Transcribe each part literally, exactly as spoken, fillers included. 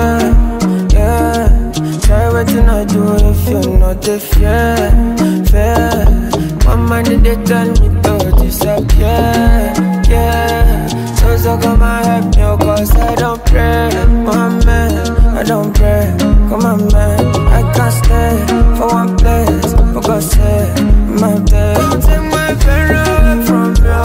yeah. Try waiting I do if you're not the fear, fear. My mind they tell me to disappear, yeah. So so come and help me, cause I don't pray, my man, I don't pray. Come on man, I can't stay for one place, for God's sake, my day. Don't take my pain away from you.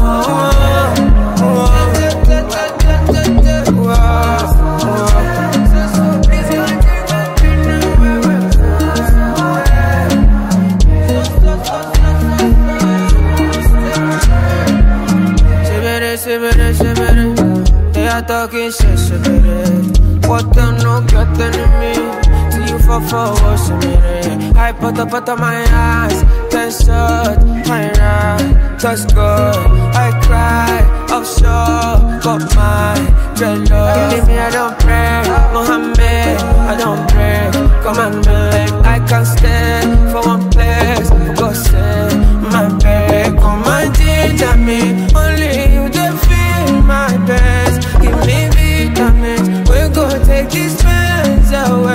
They are talking shit, shit, what them no get me? See you for forward, shit. I put up out of my eyes, ten shot, my right, just good. I cry, offshore, got my dreadlocks. Believe me, I don't pray, Mohammed, I don't pray. Come on, man, I can't stay for one place, for God's sake, my baby. Come and ginger me, only you can feel my best. Give me vitamins, we go take these pains away.